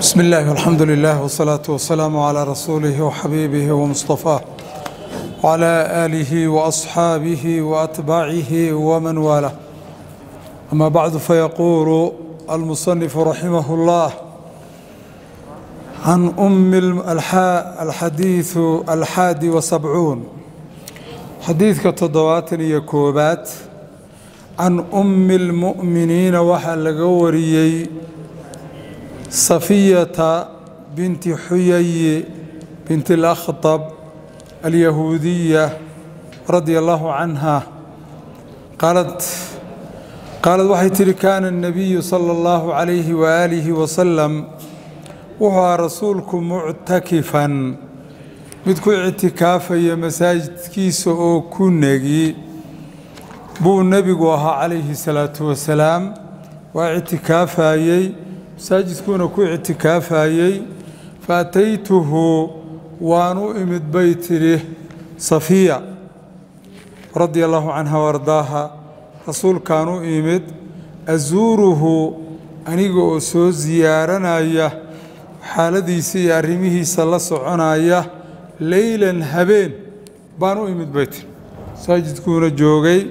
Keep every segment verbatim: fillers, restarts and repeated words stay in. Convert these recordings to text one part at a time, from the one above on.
بسم الله والحمد لله والصلاة والسلام على رسوله وحبيبه ومصطفاه وعلى آله وأصحابه وأتباعه ومن والاه. أما بعد، فيقول المصنف رحمه الله عن أم الحديث الحادي وسبعون، حديث كتضوات يكوبات عن أم المؤمنين وحل قوريي صفية بنت حيي بنت الأخطب اليهودية رضي الله عنها قالت قالت وحيتري كان النبي صلى الله عليه وآله وسلم وهو رسولكم معتكفا midku ictikaafaya masaajidkiisa oo ku nagi buu nabigu ahaa calayhi salaatu wasalaam waa ictikaafayay masaajidkuna ku ictikaafayay faataytuhu waanu imid baytiri safiya radiyallahu anha wardaaha rasuulkaanu imid azuuruhu aniga oo soo ziyaaranaya xaaladiisa iyo arrimihiisa la soconaya ليلاً هبين بانو إمد بيت ساجد كونا جوغي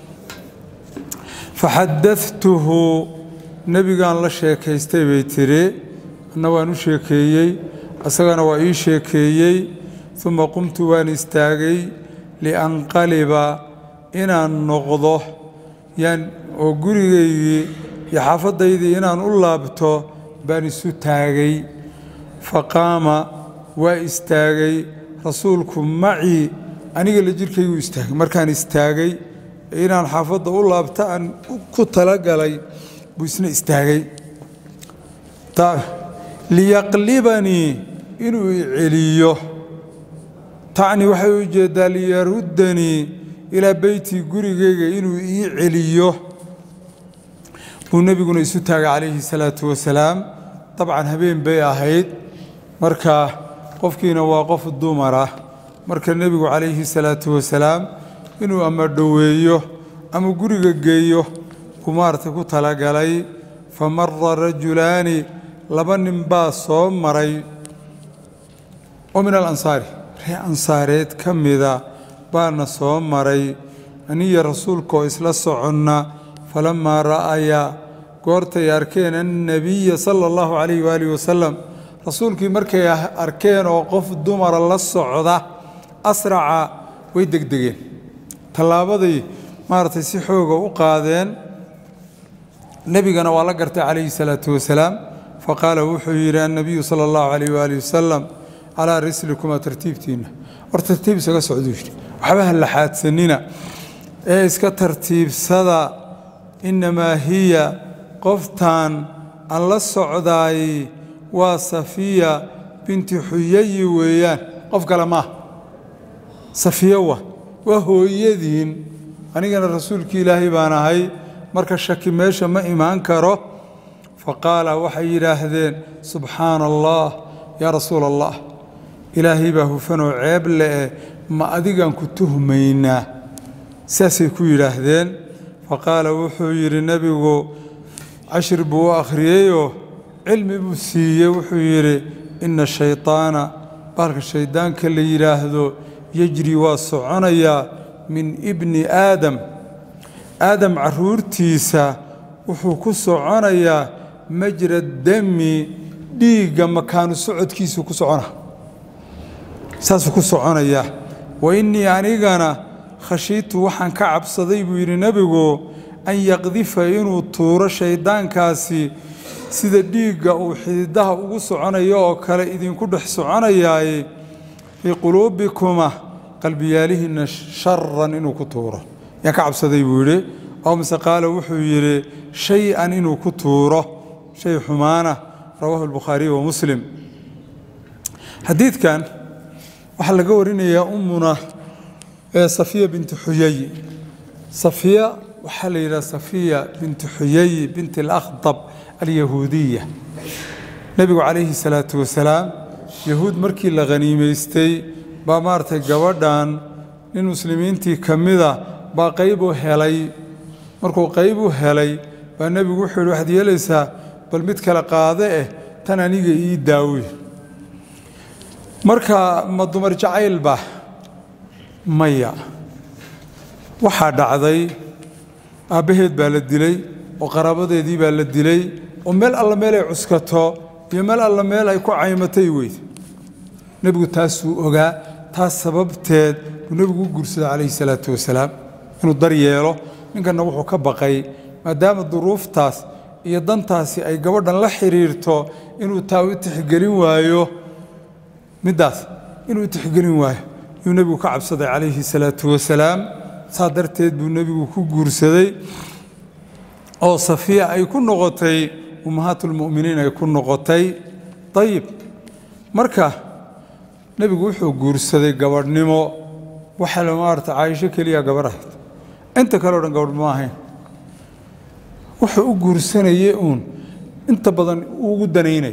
فحدثته نبي قال الله شيكي استي بيتري نوانو شيكيي أساقنا وإي شيكيي ثم قمت وان استاغي لأنقلب إنا النغضه يعني وقريغي يحافظ دايدي إنا نقلابتو باني ستاغي فقام واستاغي رسولكم معي أنيق اللي جيركي يستاغي مركان استاغي إنا الحافظ الله بتاعن كتلقى لي بوسنا استاغي طيب ليقلبني إنو عليه تعني وحي وجد ليردني إلى بيتي قريقي إنو عليه والنبي قلنا يستاغي عليه الصلاة والسلام طبعا هبين بيا هيد مركا qofkiina waa qof dumar ah marka nabigu calayhi salaatu wasalaam inuu ama dhaweeyo ama guriga geeyo kumaarta ku tala galay famarra rajulaani laba nin baa soo maray oo min al-ansaari ree ansaareed kamida baana soo maray aniga rasuulka isla soconna falamma ra'aya goortay arkeen an-nabiy sallallahu alayhi wa alihi wasallam rasuulkii markay arkeen oo qof dumar la socda asraca way degdegeen talaabadii maartay si xoog ah u qaadeen nabigana waa la gartay calayhi salaatu wasalaam faqala wuxuu yiri an-nabiy sallallahu alayhi wa alihi wasallam ala rislikum tartiibtiina war tartiib isaga socdooshti waxba la xaadsanina ee iska tartiibsada inma hiya qoftan an la socdaay وصفية بنت حيي ويان قف كلامه صفية وهو يدين أنا كان الرسول كي إلهي بانا هاي مركز شك ماشى ما إيمان كره فقال وحي راهدين سبحان الله يا رسول الله إلهي به فنو عيب ما أديقان كنته مينا ساسي كي راهدين فقال وحي النبي عشر بوا أخريه علم بسيء وحيره إن الشيطان بارك الشيطان كل يراهدو يجري واسعنيا من ابن آدم آدم عرور تيسا وحكو سعنيا مجرى الدم ديقا مكان سعود كيسو كسعنا ساسو كسعنيا وإني عنيقنا خشيت وحن كعب صديب يرنبغو أن يقذف إنو طور الشيطان كاسي sida dhiiga uu xididaha ugu soconayo oo kale idin ku dhex soconayaay fi qulubikuma qalbiyalihina sharran inuu ku tuuro ya ka cabsaday buu yiri oo misqaalo wuxuu yiri shay-an inuu ku tuuro shay xumaana rawahu al-bukhari wa muslim hadithkan waxa laga warinayaa ummuna ee safiya bint huyay safiya waxa la yiraahdaa safiya bint huyay bint al-akhdab اليهودية نبي عليه الصلاة والسلام يهود مركي لغنيميستي بامارتي قوادان للمسلمين تي كمدا باقيبو هلي مركو قيبو هلي فالنبي وحي الواحد يليسا بل متكلا قاضئه tan aniga ii daawi marka ma dumar jacayl ba maya waxa dhacday aabaheed baa la dilay oo qaraabadeedii baa la dilay oo meel alla meel ay cuskato iyo meel alla meel ay ku caymatay weyd nabigu taas uu ogaa taas sababteed uu nabigu guursaday calayhi salaatu wasalaam inuu dar yeelo ninkana wuxuu ka baqay maadaama duruuftaas iyo dantaasi ay gabadhan la xiriirto inuu taa u tixgelin waayo midaas inuu tixgelin waayo inuu nabigu ka cabsaday calayhi salaatu wasalaam saadarteed buu nabigu ku guursaday oo safiya ay ku noqotay ummahatul mu'miniin ay ku noqotay tayib marka nabigu wuxuu guursaday gabadhnimo waxa la maarta Aisha kaliya gabarayd inta kale oo dhan gabadh ma ahayn wuxuu u guursanayay uun inta badan ugu daneynay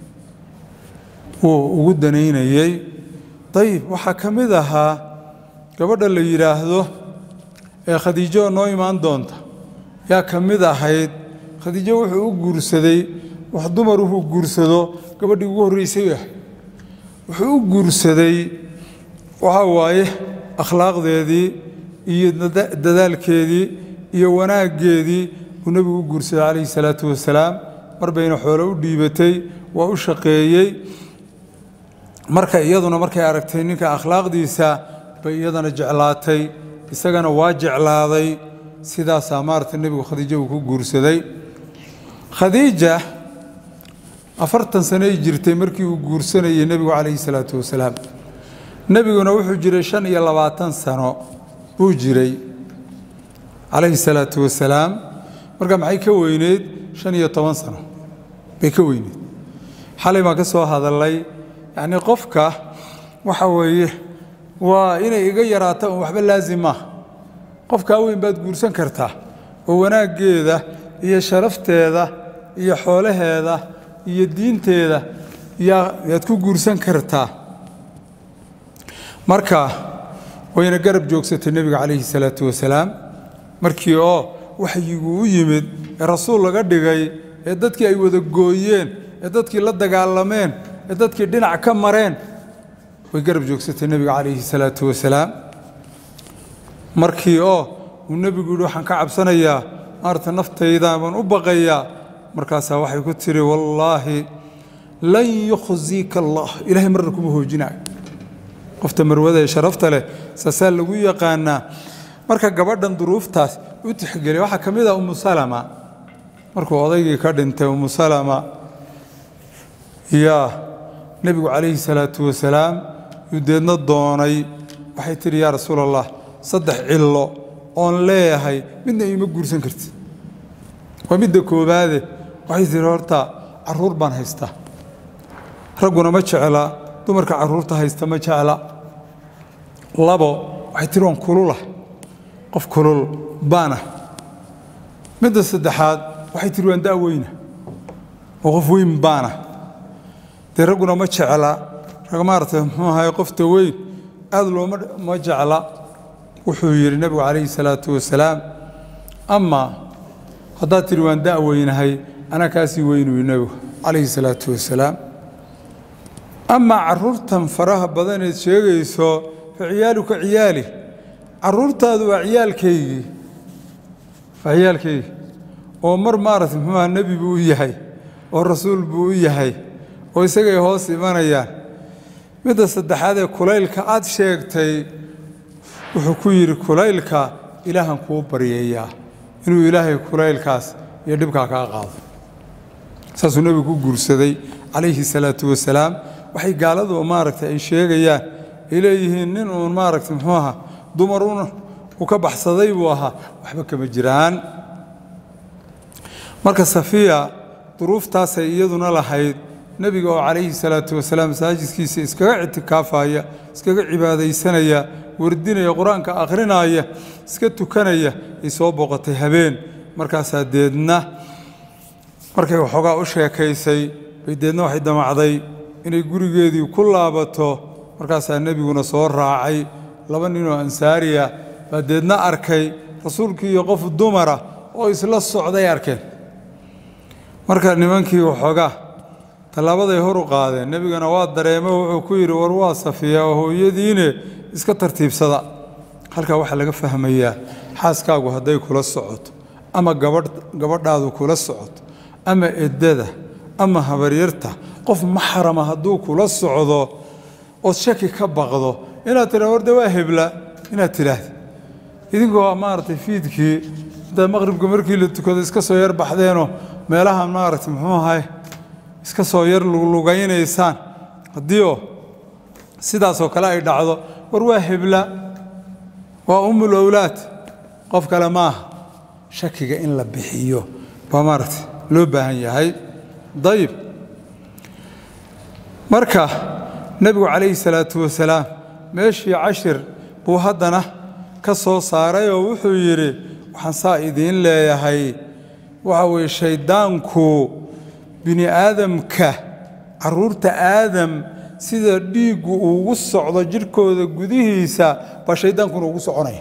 oo ugu daneynayay tayib waxa kamid ahaa gabadha la yiraahdo ee Khadiijo noo imaan doonta yaa kamid ahayd Khadiijo wuxuu u guursaday wax dumar uu guursado gabadhii ugu horeysay wuxuu u guursaday waxa waaye akhlaaqdeedii iyo dadaalkeedii iyo wanaageedii uu nabigu guursaday calayhi salaatu wasalaam marbayna xoolo u dhiibatay waa u shaqeeyay marka iyaduna markay aragtay ninka akhlaaqdiisa bay iyadana jeclaatay isagana waa jeclaaday sidaas amaarta nabigu Khadiija uu ku guursaday Khadiija afartan sano ay jirtay markii uu guursanayay nabigu calayhi salaatu wasalaam nabiguna wuxuu jiray shan iyo labaatan sano uu jiray calayhi salaatu wasalaam marka maxay ka weyneed shan iyo toban sano bay ka weyneed xalay ma ka soo hadalay yani qofka waxa weeye waa inay iga yaraato waxba laazim ah qofka weyn baad guursan kartaa oo wanaageeda iyo sharafteeda iyo xoolaheeda iyo diinteeda yaad ku guursan kartaa marka wayna garab joogsatay nabiga calayhi salaatu wasalaam markii oo waxyigu u yimid rasuul laga dhigay ee dadkii ay wada gooyeen ee dadkii la dagaalameen ee dadkii dhinac ka mareen way garab joogsatay nabiga calayhi salaatu wasalaam markii oo uu nabigu waxaan ka cabsanayaa maarta naftayda baan u baqayaa markaas waxay ku tiri wallahi lan yukhzika allah ilaahay marna kuma hoojinaa qofta marwada ee sharafta leh saasal lagu yaqaana marka gabadhan duruuftaas u tixgelay waxa kamid ah ummu salama markuu odaygii ka dhintay ummu salama ya nabigu calayhi salaatu wasalaam yudeedna doonay waxay tiri yaa rasuulallah saddex cillo oon leeyahay midna ima guursan kartid waa midda koobaade waxay tiri horta caruur baan haystaa raguna ma jecla dumarka caruurta haysta ma jecla labo waxay tiri waan kulula qof kulul baana midda saddexaad waxay tiri waan daaweyna oo qof weyn baana dee raguna ma jecla rag maartay muxuu ahay qofta weyn aad looma ma jecla wuxuu yiri nabigu calayhi salaatu wasalaam ama haddaad tiri waan daaweynahay ana kaasii weynuu nabigu calayhi salaatu wasalaam ama caruurtan faraha badan ee sheegayso ciyaaluka ciyaali caruurtaadu waa ciyaalkeygii ciyaalkeygii oo mar maartay muxuu nabi buu yahay oo rasuul buu yahay oo isagay hoos imanayaan midda saddexaad ee kulaylka aad sheegtay wuxuu ku yiri kulaylka ilaahan kuu baryeeyaa inuu ilaahay kulaylkaas iyo dhibka ka qaado saasuu nabigu ku guursaday calayhi salaatu wasalaam waxay gaaladu maaragtay ay sheegayaan ilayhiin nin oo maaragtay muxuu ahaa dumar uu ka baxsaday buu ahaa waxba kama jiraan marka safiya duruuftaas ay iyaduna lahayd nabiga oo calayhi salaatu wasalaam saajidkiisa iskaga itikaafaya iskaga cibaadaysanaya wardinaya quraanka akhrinaya iska tukanaya ay soo boqotay habeen markaas deedna markay waxoogaa u sheekaysay bay deedna waxay damacday inay gurigeedii ku laabato markaas nabiguna soo raacay laba nin oo ansaariya baa deedna arkay rasuulkii iyo qof dumara oo isla socday arkeen marka nimankii waxoogaa tallaabaday hor u qaadeen nebigana waa dareemo wuxuu ku yidhi war waa safiya oo hooyadiine iska tartiibsada halkaa waxaa laga fahmayaa xaaskaagu hadday kula socoto ama gabadh gabadhaadu kula socoto ama eddada ama habaryarta qof maxrama hadduu kula socdo ood shaki ka baqdo inaad tidhahdo warde waa hebla inaad tidhaahdo idinkoo maaragtay fiidkii inta maqribka markii la tukado iska soo yar baxdeenoo meelaha maaragtay muxuu ahay iska soo yar lugaynaysaan haddii oo sidaasoo kale ay dhacdo war waa hebla waa ummul awlaad qof kale maaha shakiga in la bixiyo baa maaragtay loo baahan yahay dayib marka nebigu calayhi salaatu wasalaam meeshii cashir buu haddana ka soo saaray oo wuxuu yidhi waxaan saa idiin leeyahay waxa weeye shayddaanku bini aadamka carruurta aadam sida dhiiggu ugu socdo jidhkooda gudihiisa baa shayddaankuna ugu soconaya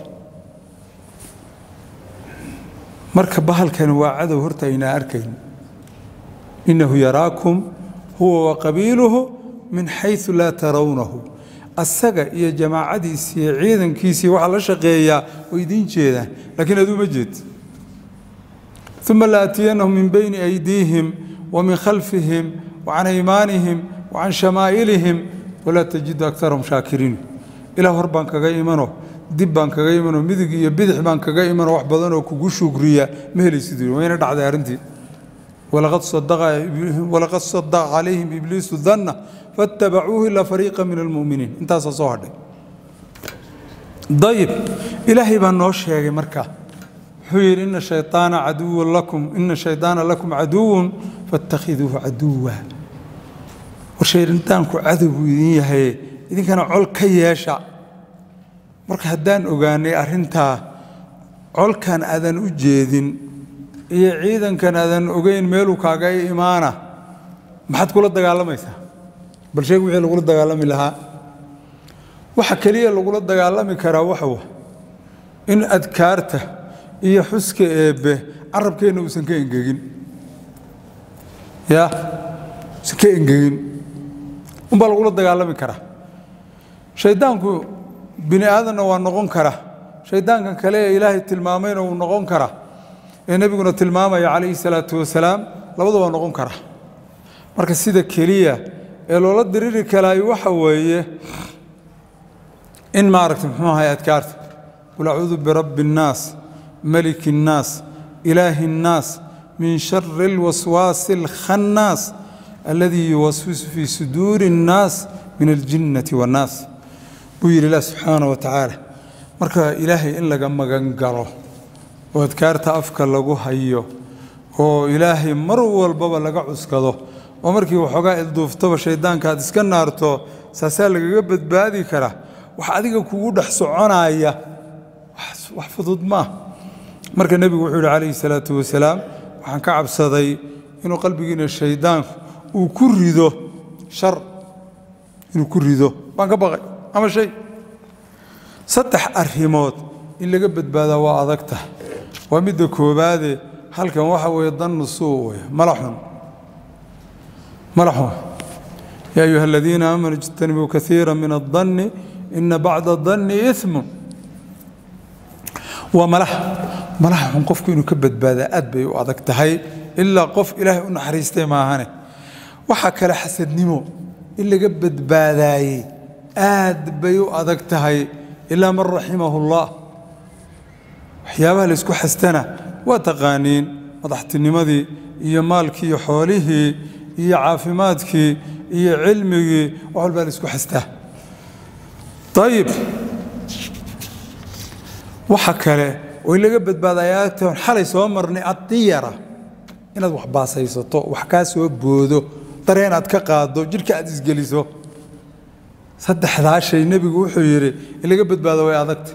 marka bahalkani waa cadow horta aynaa arkayn innahu yaraakum huwa wa qabiiluhu min xaysu laa tarawnahu asaga iyo jamaacadiisii iyo ciidankiisii waxaa la shaqeeyaa oo idiin jeedaan laakiin aduu ma jeed uma laatiyannahum min bayni aydiihim wa min khalfihim wa can aymaanihim wa can shamaa'ilihim walaa tajidu akarahum shaakiriin ilaa hor baan kaga imano dib baan kaga imano midig iyo bidix baan kaga imano wax badan oo kugu shukriya ma helaysid wayna dhacday arrintii walaqad sadaqa walaqad sadaqa calayhim ibliisu dhanna fattabacuuhu ilaa fariiqa min almu'miniin intaasaa soo hadhay dayib ilaahay baa noo sheegay markaa wuxuu yidhi ina shayطaana caduwun lakum ina shayطaana lakum caduwun faاtakhiduuhu caduwa war shaydaanku cadow buu idin yahay idinkana col ka yeesha marka haddaan ogaanay arrintaa colkan aadan u jeedin iyo ciidankan aadan ogeyn meeluu kaaga imaana maxaad kula dagaalamaysaa bal sheeg wixii lagula dagaalami lahaa waxa keliya lagula dagaalami karaa waxa wa in adkaarta iyo xuska eebbe carabkeenna uusan ka engegin ya uusan ka engegin unbaa lagula dagaalami karaa shayddaanku bini aadanna waa noqon kara shayddaankan kale ee ilaahay tilmaamayna wuu noqon karaa ee nebiguna tilmaamaya calayhi salaatu wasalaam labada waa noqon kara marka sida keliya ee loola diriri karaay waxa weeye in maaragtay muxuu ahay adkaarta qul acuudu birabbi innaas maliki innaas ilaahi innaas min shari alwaswaasi alkhannaas alladii yuwaswisu fii suduuri innaas min aljinnati wannaas buu yidhi ilaah subxaana wa tacaala marka ilaahay in laga magan galo oo adkaarta afka lagu hayo oo ilaahay mar walbaba laga cuskado oo markii waxoogaa ilduuftaba shayddaanka aad iska naarto saasaa lagaga badbaadi karaa wax adiga kugu dhex soconaya wax fudud maaha marka nebigu wuxuu yidhi calayhi salaatu wasalaam waxaan ka cabsaday inuu qalbigiina shayddaanku uu ku rido shar inuu ku rido baan ka baqay ama shay saddex arrimood in laga badbaadaa waa adag tahay waa midda koobaade halkan waxa weeye dannu suu weeye malaxun malaxun yaa ayuha aladiina aamanuu ijtanibuu kaiira min addanni ina bacda adanni ismun waa malax malaxun qofku inuu ka badbaadaa aad bay u adag tahay ilaa qof ilaahay u naxariistay maahane waxaa kale xasadnimo in laga badbaadaayey aad bay u adag tahay ilaa man raximahu allah waxyaabaha laysku xastana waa taqaaniin madaxtinimadii iyo maalkii iyo xoolihii iyo caafimaadkii iyo cilmigii wax walbaa laysku xastaa ayib waxa kale oo in laga badbaadayaa toon xalay soo marnay adiyara inaad wax baasaysato wax kaa soo boodo dareen aad ka qaado jidhka aad isgeliso saddexdaa shay nebigu wuxuu yidhi in laga badbaado way adagta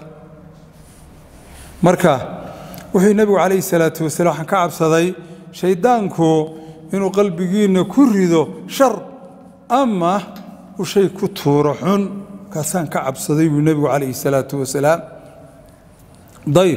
marka wuxuu nebigu calayhi salaatu wasalaam waxaan ka cabsaday shayddaanku inuu qalbigiinna ku rido shar ama uu shay ku tuuro xun kaasaan ka cabsaday buu nebigu calayhi salaatu wasalaam dayib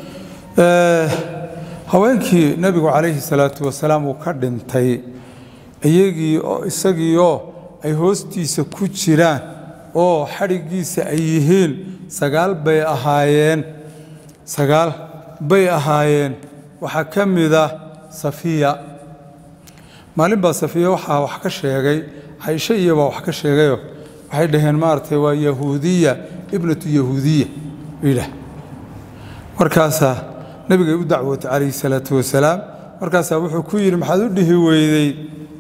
haweenkii nebigu calayhi salaatu wasalaam uu ka dhintay iyagii oo isagii oo ay hoostiisa ku jiraan oo xarigiisa ay yihiin sagaal bay ahaayeen sagaal bay ahaayeen waxa kamida Safiya maalin baa Safiya waxa wax ka sheegay Aisha iyo wax ka sheegayo waxay dhaheen maartay waa yahuudiya ibnatu yahuudiya ila markaasa nabiga u dacwatay alayhi salatu wasalaam markaasa wuxuu ku yiri maxaad u dhihi weeyday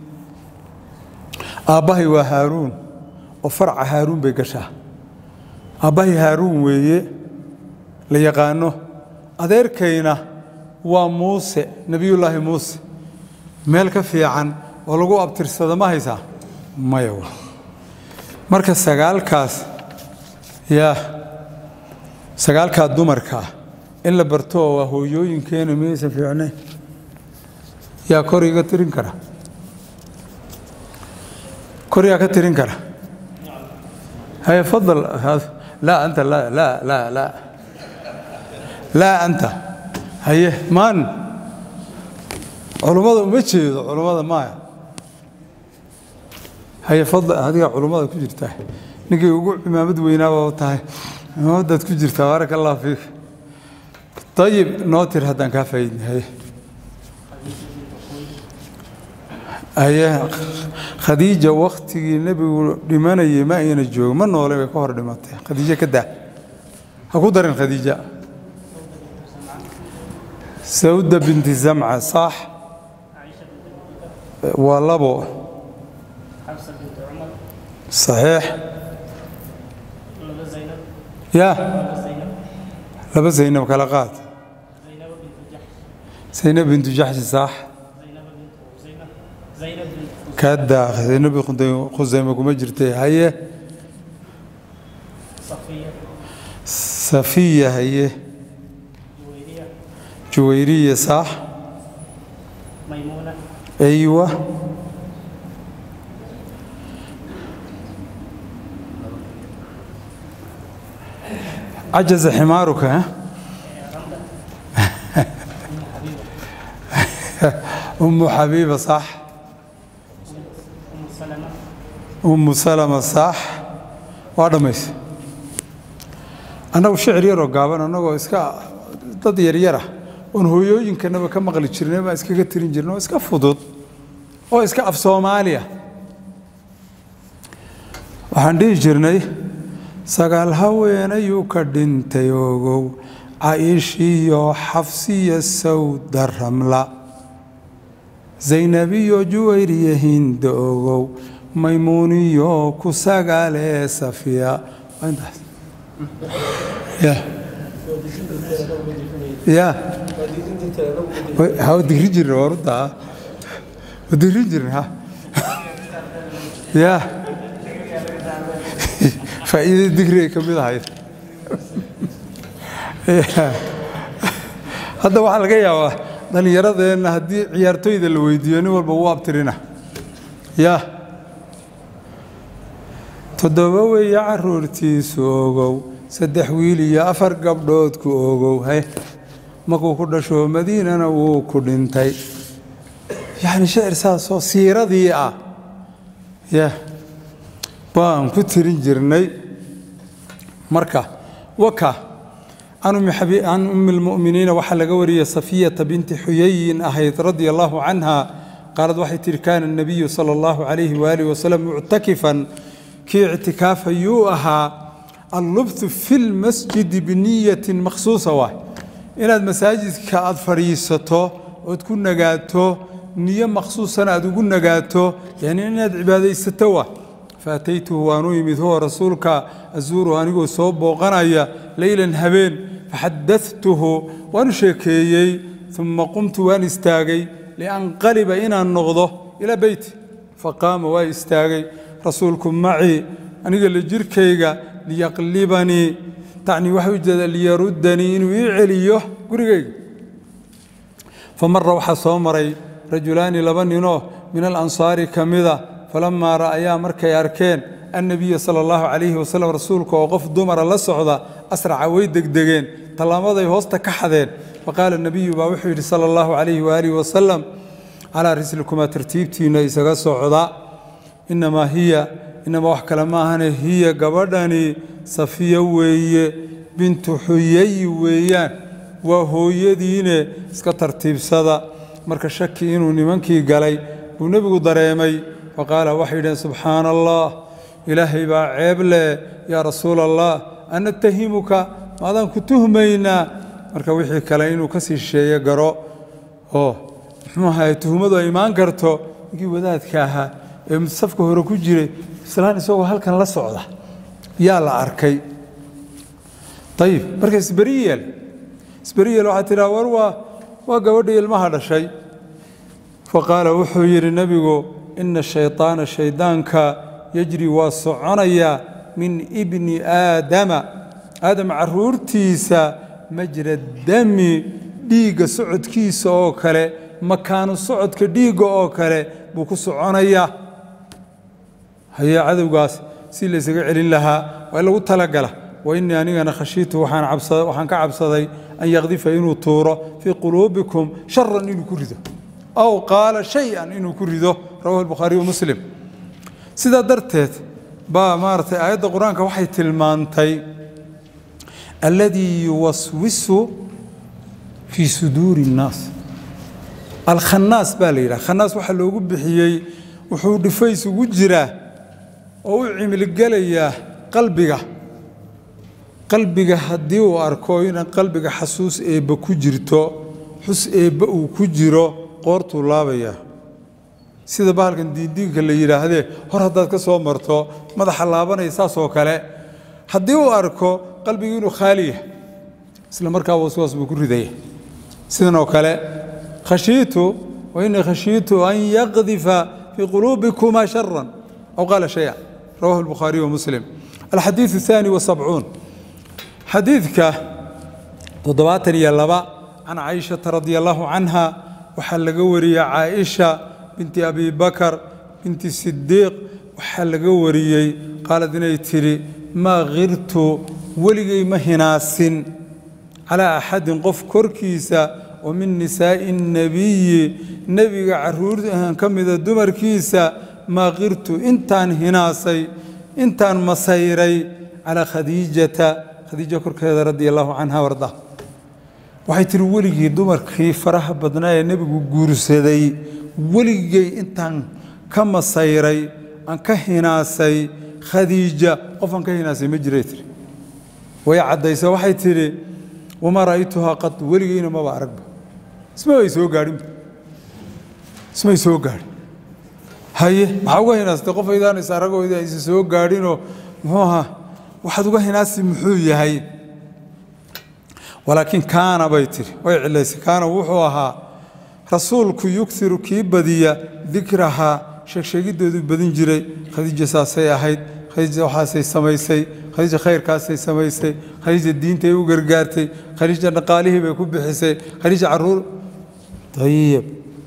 aabahay waa Haaruun oo farca Haaruun bay gashaa aabahay Haaruun weeye la yaqaano adeerkayna waa Muuse nabiyullaahi Muuse meel ka fiican oo lagu abtirsado ma haysaa maya marka sagaalkaas ya sagaalka dumarka in la barto waa hooyooyinkeena meesha fiicnay ya koriga tirin kara كوريا كتيرين كره هيا فضل لا أنت لا لا لا لا لا أنت هيا مان علماء مشي علماء ما هيا فضل هذه علماء كجير تاه نجي وقوع ما بدوينا وتاه ما بدت كجير تبارك الله فيك طيب نوتر هذا كافيين هيا هيا خديجة وقت النبي لمن يما ينجو من ولا يكهر دمته خديجة كده هقدر خديجة سودة بنت زمعة صح والله بو حفصة بنت عمر صحيح يا لبس زينب كلاقات زينب بنت جحش زينب بنت جحش صح زينب بنت كذا زينب خزيمة كم جرتي هي صفية صفية هي جويرية جويرية صح ميمونة أيوة عجز حمارك ها أم حبيبة صح أم سلمة صح وادميس أنا وشعر يرو قابن أنا وإسكا تدير يره ونهويو يمكن أنا بكم مغلي شرنا ما إسكا كتيرين جرنا إسكا فضود أو إسكا في صوماليا وعندي جرني سقال هوينا يوكدين تيوغو عايشي يو حفصي السود الرملة زينبي جويري هند أوغو ميموني يو كساقالي صفية وين يا يا هاو ديريجر وردا وديريجر ها يا فإذا ديري كمل هاي هذا واحد الجاي دني يرد إن هدي عيارتو إذا الويديوني والبواب ترينا يا تدوّي يا عرورتي سوغو سدح ويلي يا أفر قبضوت كوغو هاي ماكو كرد شو مدينة أنا وكردنتاي يعني شعر ساسو سيرة ضيعة يا بام كتيرين جرني مركا وكا أنا محبي عن أم المؤمنين وحل قوري صفية بنت حيي أهيت رضي الله عنها قالت وحي كان النبي صلى الله عليه وآله وسلم معتكفا كي اعتكاف يوها اللبث في المسجد بنية مخصوصة واحد إن المساجد كأضفريسته وتكون نجاته نية مخصوصة أنا تكون نجاته يعني إن عبادة ستوه فأتيته وأنوي مثوه رسولك أزور وأنيقو صوب وغنايا ليلا هبين فحدثته وأنشكيي ثم قمت وأن استاغي لأنقلب إنا النغضة إلى بيتي فقام واستاغي رسولكم معي أنا قال لجركيغا ليقلبني تعني وحوجد ليردني ويعليه قريغي فمر وحصومري رجلان لبنينوه من الأنصار كمذا فلما رأيا مركي أركين النبي صلى الله عليه وسلم رسولك وقف دمر الله صعدا أسرع ويدك دقين طالما ذي هوستا كحذين فقال النبي باوحي صلى الله عليه وآله وسلم على رسلكما ترتيبتينا إساق الصعودة إنما هي إنما وحكا لما هي قبرداني صفية وهي بنت حيي ويان وهو يدين إساق ترتيب صدا مركا شكي إنو نمانكي قالي ونبقو دريمي فقال وحيدا سبحان الله إلهي بعيب لي يا رسول الله أن اتهمك ماذا كنتهمينا marka wixii kale inuu ka sii sheeyo garo oo maxay tuhumadu iimaan karto intii wadaadka ahaa ee safka hore ku jiray islaan isagoo halkan la socda yaa la arkay tayib marka isbariyel isbariyel waxa tira warwa waa gabadhii ilmaha dhashay faqala wuxuu yiri nabigu inna shaytaana shaydaanka yajri wa soconaya min ibni aadama aadam caruurtiisa مجرى الدم ديغا سعود كيس او كله مكان سعود كديغا او كله بو كسعنيا هي عدوغاس سي ليسغا علين لها waa lagu talagala واني انينا خشيت waxaan cabsaday waxaan ka cabsaday an yaqdifa inuu tuuro fi qulubikum sharran inuu ku rido aw qala shay'an inuu ku rido rawahu al-bukhari wa muslim sida darteed ba maartay aayada quraanka waxay tilmaantay الذي يوسوس في صدور الناس الخناس باليرا خناس waxa loogu bixiyay wuxuu dhifays ugu jira oo uu cimil galaya qalbiga qalbiga hadii uu arko in qalbiga xasuus eeba ku jirto xus eeba uu ku jiro qoortu laabaya sida baalkan diidiinka la yiraahdee hor hadaad ka soo marto madaxa laabanaysa soo kale hadii uu arko qalbigu inuu khaaliya isla markaa waswaas buu ku riday sidoo kale khashiitu wa in khashiitu an yaqdhifa fi qulubikuma sharran aw qala shay'a rawahu al-bukhari wa muslim الحديث الثاني والسبعون حديثك تضباطن يا لبا عن عائشة رضي الله عنها وحل قوري عائشة بنت أبي بكر بنت الصديق وحل قوري قالت نيتري ما غرت ولغي مهناس على أحد قف كركيسة ومن نساء النبي نبي عرور كم إذا دمر كيسة ما غرت إنتان هناسي إنتان مصيري على خديجة خديجة كركيسة رضي الله عنها وارضاه وحيتر ولغي دمر كي فرح بدنايا نبي قرسدي ولغي إنتان كم مصيري أن كهناسي خديجة قفن كهناسي مجريتري ويا عديسة waxay tiri وما رأيتها قط ولينا ما بعرف اسمه يسوع قارم اسمه يسوع قارم هاي معوجه ناس تقف إذا نسارقوا إذا يسوع قارينه هوها واحد وجه ناس محوية هاي ولكن كان بيتر ويعلس كان وحوها رسولك يكثر كيبدية ذكرها شكشجد بدين جري خديجة ساسية هيد خديجة وحاسي سميسي خديجة خير كاسي سميسي خديجة الدين تيو غرغارتي خديجة نقاليه بيكون بحسي خديجة عرور طيب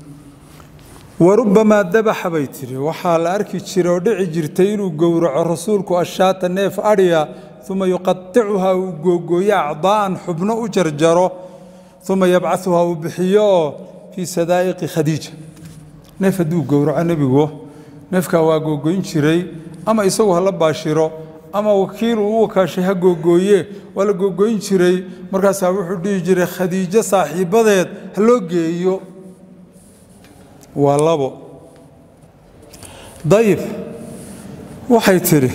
وربما ذبح بيتري وحال أركي تشيري ودعي جرتين وقورع رسولك أشات النيف أريا ثم يقطعها وقوقويا أعضاء حبنه وجرجره ثم يبعثها وبحياه في صدائق خديجة نيف دو قورع نبيوه نيفكا وقوقوين شيري أما يسوها لباشيرو أما وكيل وكاشي هقوقويه ولا قوقوين شيري مركز وحو دي جري خديجة صاحبة هلو جيو والله ضيف waxay tiri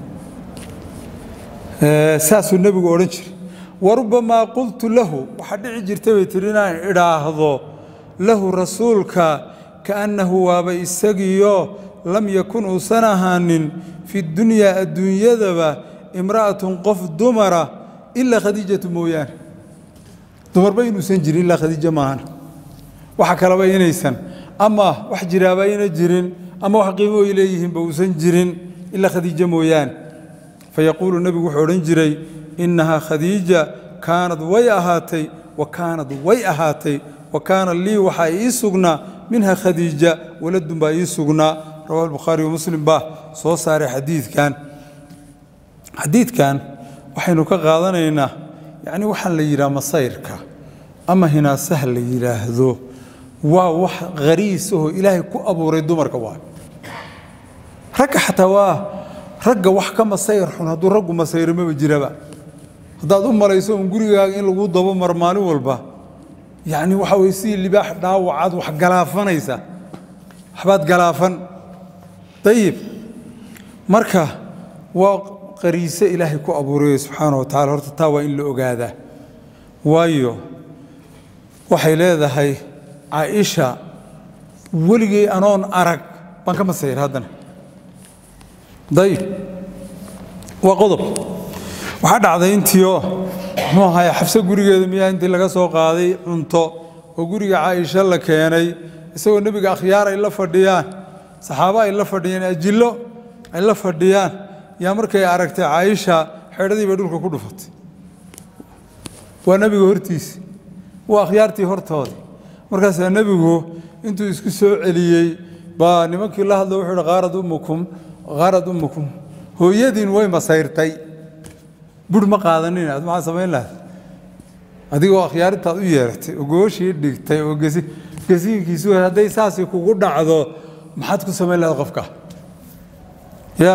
saasu nabigu oran jiray warubama qultu lahu waxa dhici jirtay way tirinaan iraahdo lahu rasuulka kaanahu waaba isagiyo lam yakun usanahanin fi dunya adduunyadaba imra'atun qof dumara illa khadijatu mooyaan dumar baynu san jirin illa khadija maahan waxa kala baynaysan ama wax jiraaba ina jirin ama wax qiimo ilayhim bawsan jirin illa khadija mooyaan fayaqulu nabigu wuxuu oran jiray innaha khadija kaanad way ahaatay wa kaanad way ahaatay wa kaana li waxa ii sugnaa minha khadija waladun baa ii sugnaa rawahu al-bukhari wa muslim baa soo saaray xadiidkan xadiidkan waxaynu ka qaadanaynaa yani waxaan la yiraahdaa masayrka ama hinaasaha la yiraahdo ووح غريسه إلهي كو أبو ري دمر كوا رجع حتى واه رجع وح كم سير حنا دو رجع ما سير ما بجربا هذا دم رئيسه من قريه إن لو ضب مرمانو والبا يعني وحويسي اللي باح داو وعاد وح جلافن يسا حبات جلافن طيب مركه وقريسه إلهي كو أبو ري سبحانه وتعالى هرت تاوى إن لو جاده وايو وحيلة هاي عائشة ولقي أنون أرق بانك ما سير هذا ضيق وغضب وحد عذين تيو ما هاي حفصة قرية دمية أنت لقى سوق هذه أنتو وقرية عائشة لك يعني يسوي النبي أخيار إلا فرديان صحابة إلا فرديان أجلو إلا فرديان يا مركي أرقت عائشة حردي بدولك كله فت والنبي هرتيس وأخيارتي هرتادي مركز النبي هو أنتوا يسكسوا عليي با نمك الله الله وحده غارد أمكم غارد أمكم هو يدين وين مسيرتي بود ما قادنين هذا ما سمين له هذه هو أخيارتي تغيرت وجوش يدك تي وجسي جسي كيسو هذا يساس يكون عذا ما حد كسمين له غفكة يا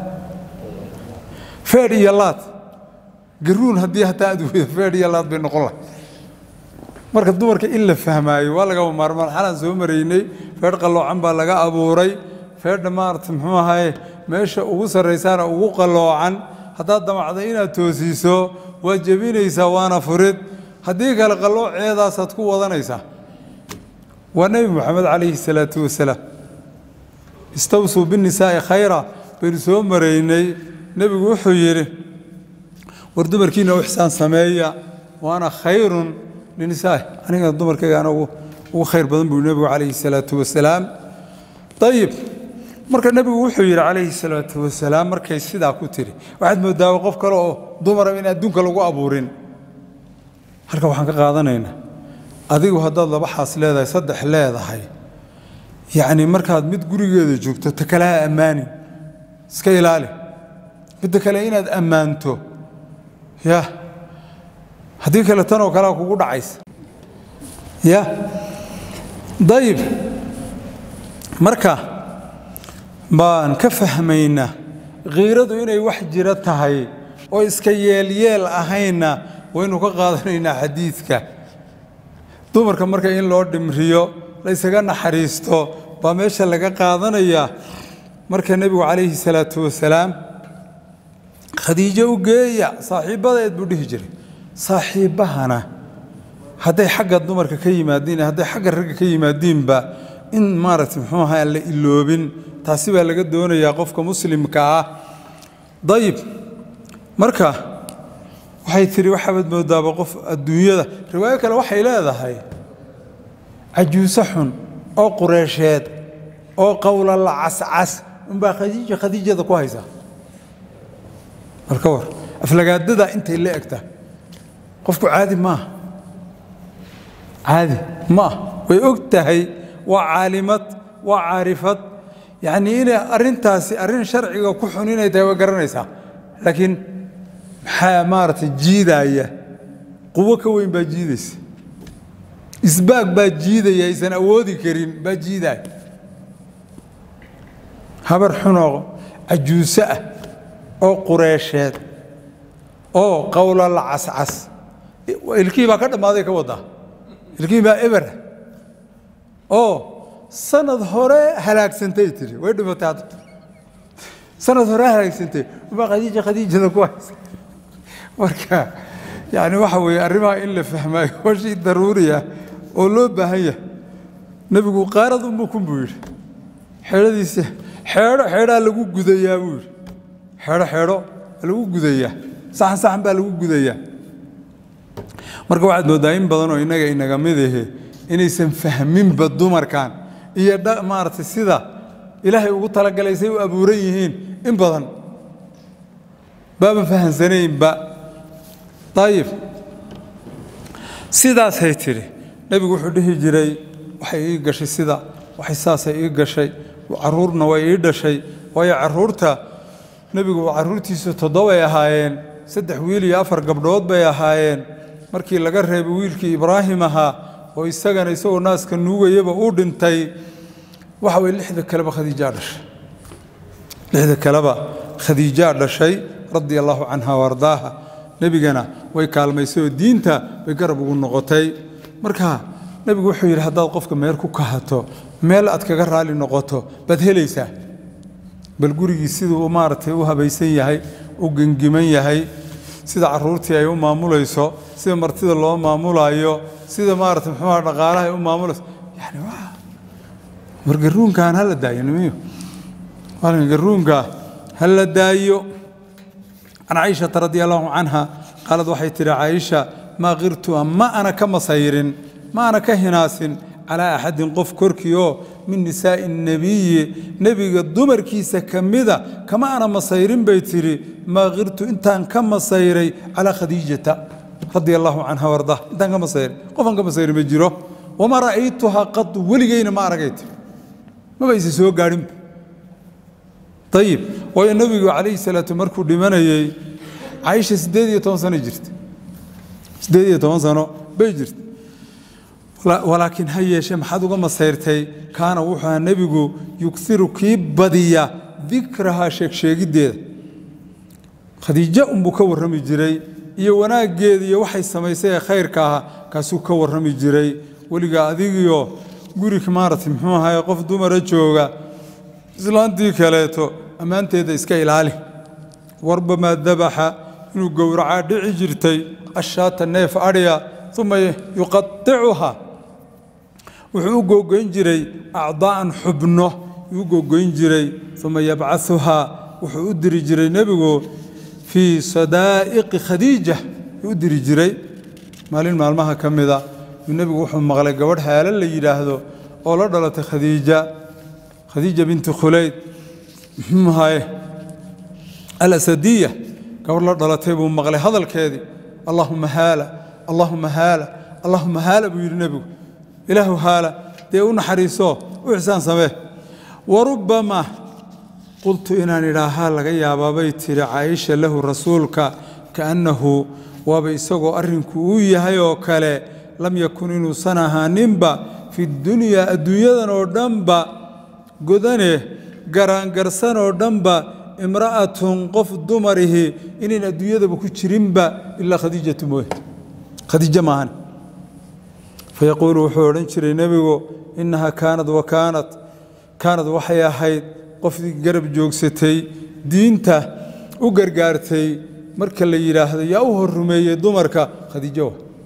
فادي يلات قرون هديها تأدو فادي يلات بنقله marka dumarka in la fahmaayo waa laga maarmaan xalan soo mareynay feer qaloocan baa laga abuuray feer dhamaarta muxuu ahaay meesha ugu sareysana ugu qaloocan hadaa damacdo inaad toosiso waa jabinaysa waana furid hadii kale qalooceedaas aad ku wadanaysa waa nabi maxamed alayhi salatu wasalaam istawsu bin nisaa khayra bir soo mareynay nabigu wuxuu yiri war dumarkiina u ihsaan sameeya waana khayrun للنساء أنا الضمر كي أنا وخير بدن بالنبي عليه الصلاة والسلام طيب مرك النبي وحي عليه الصلاة والسلام مرك يسيد عكوتري واحد مدة وقف كله ضمر من الدنيا كله أبورين هركب وحنا قاعدين هنا أذيك وهذا الله بحث لا ذا يصدق لا ذا هاي يعني مرك هذا مد قري جد جوك تتكلها أماني سكيل عليه بدك لقينا أمانته يا هذيك اللي تنو كلامك وقول عايز يا طيب مركا ما نكفهمينا غيرته إنه واحد جرتها هاي أو إسكيل يل أهينا وإنه كقاضينا حديثك تو مركا مركا إن لورد مريو ليس كنا حريستو بمشي اللي كقاضينا يا مركا النبي عليه الصلاة والسلام خديجة وجاية صاحبة يدبر هجري صاحبهنا هذا حق الضمر كيما دين هذا حق الرجل كيما دين با إن مارت محوها اللي اللوبين تحسبها اللي قد دونا يقف كمسلم كا ضيب مركا وحي تري وحبد مودا بقف الدنيا ده رواية كلا وحي لا ذا هاي عجوسحن أو قريشات أو قول الله عس عس با خديجة خديجة ذا كويسة الكور أفلقات ده أنت اللي أكته قفكو عادي ما عادي ما ويؤكتهي وعالمت وعارفت يعني إني أرنتاسي أرن شرعي وكحونين يتوى قرنيسا لكن حامارة الجيدة هي قوة كوين باجيدس إسباق باجيدة يا إسان أودي كريم باجيدة هبر حنوغ عجوساء أو قريشات أو قول العسعس الكيبا كده ما ذيك وضع الكيبا إبر أو سنة هراء هلاك سنتي تري وين بتعطي سنة هراء هلاك سنتي وما خديجة خديجة ده كويس وركا يعني وحوي الرما إلا فهمه وشيء ضروري ولو بهيه نبي قارض أمكم بير حيرة ديسه حيرة حيرة لقو جذيا بير حيرة حيرة لقو جذيا صح صح بالقو جذيا marka waxaad moodaa in badan oo inaga inaga midahay inaysan fahmin badumar kan iyo maartay sida ilaahay ugu talagalaysay u abuuran yihiin in badan baba fahansaneen ba طيب sidaas hay tiri nabigu wuxuu dhihi jiray waxay ii gashay sida waxay saasay ii gashay caruurna way ii dhashay way caruurta nabigu caruurtiisu toddoba ay ahaayeen saddex wiil iyo afar gabdhood bay ahaayeen markii laga reebay wiilkii Ibraahim ahaa oo isagana isagoo naaska nuugayaba uu dhintay waxa way lixda kaleba khadiija dhashay lixda kaleba khadiija dhashay radiyallahu anha wardaha nabigana way kaalmaysay diinta way garab ugu noqotay marka nabigu wuxuu yiri hadaad qofka meel ku kahato meel aad kaga raali noqoto bad helaysaa bal gurigi sidoo maartay u habaysan yahay u gangiman yahay sida caruurtii ay u maamulayso sida martida loo maamulayo sida maartay xumaa dhaqaalaha ay u maamulayso yani waa wargaruunkan hal daayinimiyo wargaruunka hal daayo ana Aisha radhiyallahu anha qalad waxay tiri Aisha ma qirtu amma ana kama sayrin ma ana ka hinaasin ala ahadin qof korkiyo min nisaa nabiy nabiga dumarkiisa kamida kama ana masayrin bay tiri ma qirtu intaan kama sayray ala khadijata radhiyallahu anha warda intaan kama sayr qofan kama sayr ma jiro wama ra'aytuha qad waligayna ma aragayt ma baysi soo gaarin طيب والنبي عليه الصلاه markuu dhimanayay Aisha sideed iyo toban sano jirtay sideed iyo toban sano bay jirtay ولكن هي شيء محد وما سيرتي كان وحى النبي يكثر كيبديا ذكرها شيك شيك ديد خديجة أم بكور رمي جري iyo wanaageed iyo waxay samaysay khayrka kaasuu ka warrami jiray waliga adigiyo guri kamaarti muxuu ahaa qof dumar jooga islaantii kaleeto amaanteeda iska ilaali warba ma dabaxa inuu gowraca dhici jirtay ashaata neef ariya thumma yuqatti'uha wuxuu googoyn jiray a'daan xubno uu googoyn jiray thumma yab'athuha wuxuu u diri jiray nabigu fi sadaa'iq khadiija u diri jiray maalin maalmaha kamida nabigu wuxuu maqlay gabadh haala la yiraahdo oo la dhalatay khadiija khadiija bint khulayd mahay al-asadiyya gabadh la dhalatay buu maqlay hadalkeedii allahumma hala allahumma hala allahumma hala buu yiri nabigu ilaahu hala dee u naxariiso u ihsaan samee warubama قلت إن إلها لغا بيت عائشة له رسولك كأنه وبيسقو أرنكو يهيو كله لم يكن إنه سنها نمبا في الدنيا الدنيا ودنبا قدنه قران قرسان ودنبا امرأة قف دمره إن الدنيا بكتشرنبا إلا خديجة موه خديجة معهن فيقول وحورن شري نبيو إنها كانت وكانت كانت وحيا حيد قف قرب جوجستي دينته وقرقارتي مركل اللي يراهد يا أوه الرمية دمرك خديجة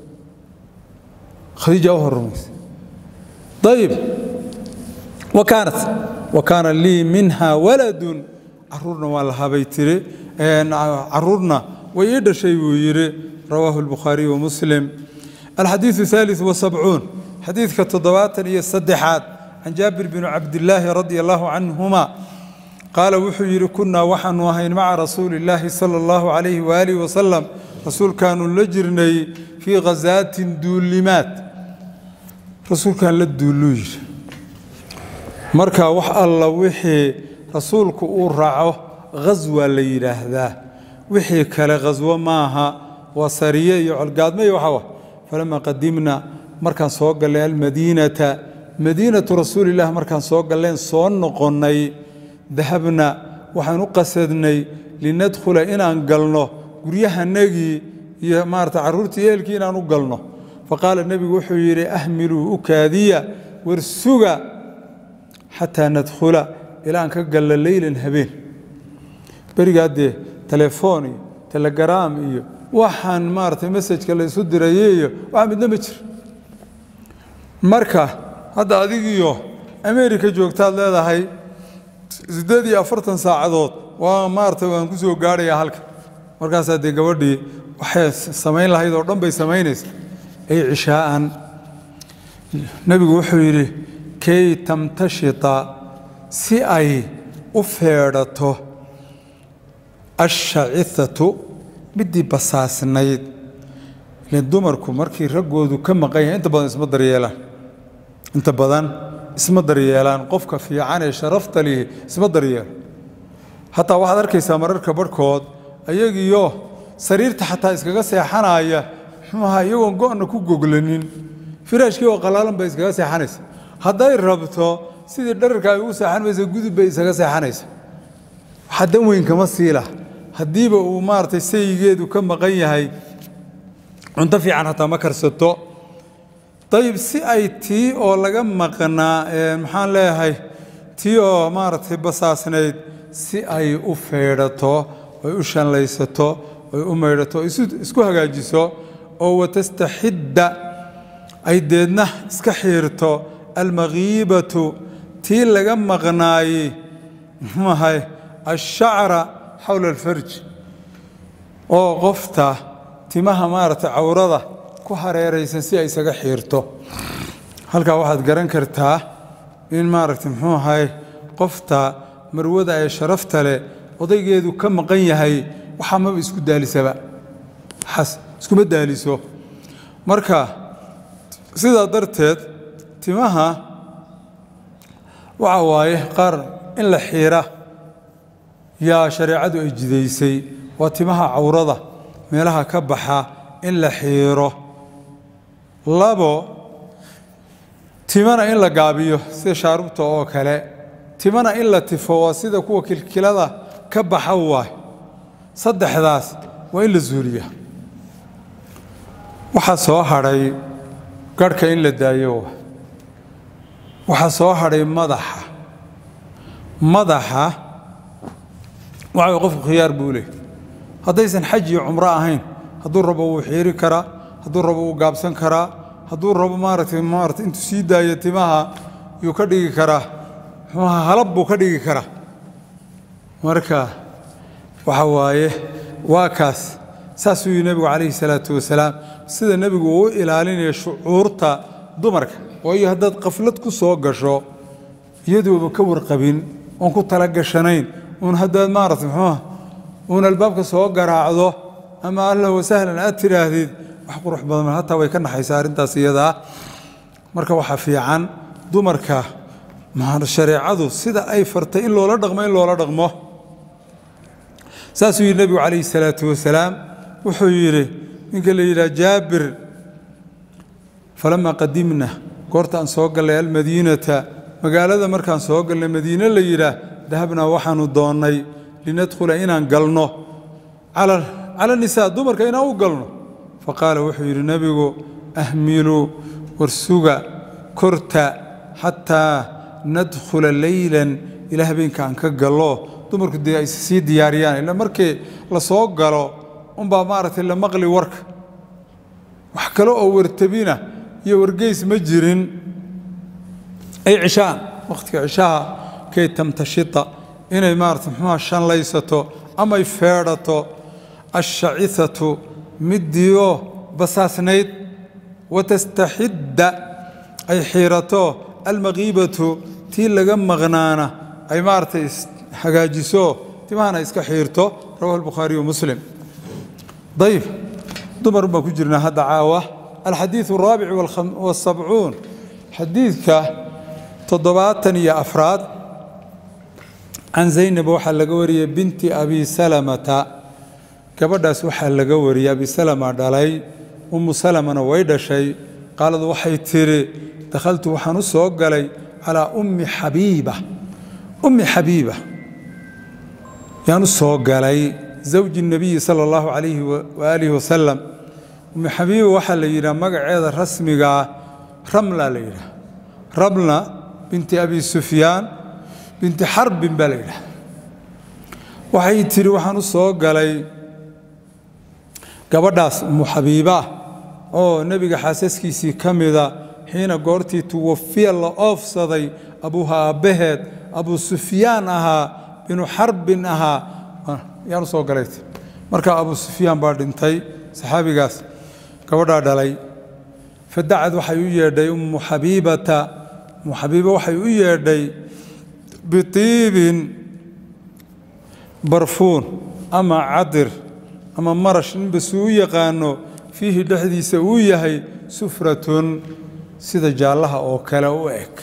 خديجة أوه الرمية طيب وكانت وكان لي منها ولد عرورنا والها بيتري عرورنا ويد شيء ويري رواه البخاري ومسلم الحديث الثالث وسبعون حديث كتضوات هي الصدحات عن جابر بن عبد الله رضي الله عنهما قال وحير كنا وحن وهين مع رسول الله صلى الله عليه وآله وسلم رسول كانوا لجرني في غزات دولمات رسول كان للدولوج مركا وح الله وحي رسولك أورعه غزوة ليلة ذا وحي كلا غزوة معها وسرية يعلقاد ما يوحوه فلما قدمنا مركا سوق المدينة مدينة رسول الله مركان سوق لين صون نقني ذهبنا وحن قصدني لندخل إن أنقلنا قريها النجي يا مارت عرورتي يلكي إن أنقلنا فقال النبي وحيري أحملوا أكادية ورسوغا حتى ندخل إلى أن كقل الليل هبين بريقادي تليفوني تلجرامي وحن مارت مسج كلا يسد رييه وعمل نمتر مركا هذا أديكيو أمريكا جوكتاد لهذا هاي زدادي أفرتن ساعدود ومارتا وانكسو قاري هالك مركز هذه قوردي وحيس سمين لهاي دورن بي سمينيس أي عشاء نبي وحيري كي تمتشط سي أي أفيرته الشعثة بدي بساس النيد للدمركو مركي رقودو كم قاية انت بدن اسم الدريالة انت بدن اسم الدريالان قفك في عاني شرفت لي اسم الدريال حتى واحد اركي سامررك بركود ايجي يوه سريرت حتى اسكاقا سيحانا ايا حمها يوان قوأنا كو قوغلنين firaashkii oo qalaalan bay iskaga seexanaysa hadday rabto sidii dhararka ay ugu seexanaysa gudub bay isaga seexanaysa xadan weyn kama siila hadiiba uu maartay saygeedu ka maqan yahay cunto fiican hataa ma karsato طيب si ay tii oo laga maqnaa ee maxaan leeyahay tii oo maartay basaasneed si ay u feedato ay u shanlaysato ay u meedato isku hagaajiso oo watastahidda ay deedna iska xiirto almaghibatu tii laga maqnaay maxay ash-sha'ra hawla al-farj oo qofta timaha maartay awrada ku hareeraysan si ay isaga xiirto halka waxaad garan kartaa in maartay muxuu ahay qofta marwada ay sharafta leh odaygeedu ka maqan yahay waxa ma isku daalisaba xas isku ma daaliso marka sida darteed timaha waxa waaye qaar in la xiira yaa shariicadu ay jideysay waa timaha awrada meelaha ka baxa in la xiiro labo timana in la gaabiyo sida shaarubta oo kale timana in la tifo sida kuwa kilkilada ka baxa waay saddexdaas waa in la zuuliya waxa soo haray garhka in la daayo waxa soo haray madaxa madaxa waxa qof khiyaar buu leeyahay haddaysan xaj iyo umra ahayn hadduu rabo uu xiiri karaa hadduu rabo uu gaabsan karaa hadduu rabo maartay maartay intuu sii daayo timaha yuu ka dhigi karaa muxuu halab buu ka dhigi karaa marka waxa waaye waa kaas saasuu nabigu calayhi salaatu wasalaam sida nabigu uu ilaalinayo shucuurta dumarka waayo haddaad qaflad ku soo gasho iyadoo ka warqabin oon ku tala gashanayn oon haddaad maartay muxuu oon albaabka soo garaacdo ama alla wasahlan aad tiraahdid wax qurux badan hataa way ka naxaysaa arintaas iyada marka waxa fiican dumarka ma shariicadu sida ay fartay in loola dhaqmo in loola dhaqmo saasuu nabigu calayhi salaatu wasalaam wuxuu yiri ninka la yiraahdo Jaabir falama qadimna goorta aan soo galay al-Madiinata magaalada markaan soo galnay Madiina la yiraahdo dahabna waxaanu doonay linadkhula inaan galno ala ala nisaa dumarka inaan u galno faqala wuxuu yiri nabigu ahmilu warsuga kurta hatta nadkhula laylan ila habeenka aan ka galo dumarku ay si diyaariyaan ila markii la soo galo um baa maartay la maqli warka wax kale oo wartabina iyo wargeys ma jirin ay cishaan waqtiga cishaa kay tamtashita inay maartay muxuu shan laysato ama ay feedato ash-sha'ithatu midiyo basaasnayd watastahidda ay xiirato almaghibatu tii laga maqnaana ay maartay hagaajiso timahana iska xiirto rawahu al-bukhari wa muslim ضيف دمر ما كجرنا هذا عاوة الحديث الرابع والسبعون حديثك تضباطني يا أفراد عن زينب وحل قوري بنت أبي سلمة كبدا سوحل قوري أبي سلمة دالي أم سلمة ويدا شيء قالت وحي تيري دخلت وحنص وقلي على أم حبيبة أم حبيبة ينص وقلي زوج النبي صلى الله عليه وآله وسلم أم حبيبة وحل يرى مقعد رسمي رملة ليلة رملة بنت أبي سفيان بنت حرب بليلة وحي تيري وحنص وقلي قبرداس أم حبيبة أو نبي حاسسكي سي كاميدا حين قرتي توفي الله أفسدي أبوها بهد أبو سفيان أها بن حرب أها يا رسول قريت مركا أبو سفيان باردنتي صحابي قاس كودا دلي فدعت وحي يدي أم حبيبة أم حبيبة وحي يدي بطيب برفون أما عطر أما مرش بسوية قانو فيه دحدي سوية هي سفرة سيدا جالها أو كلاوك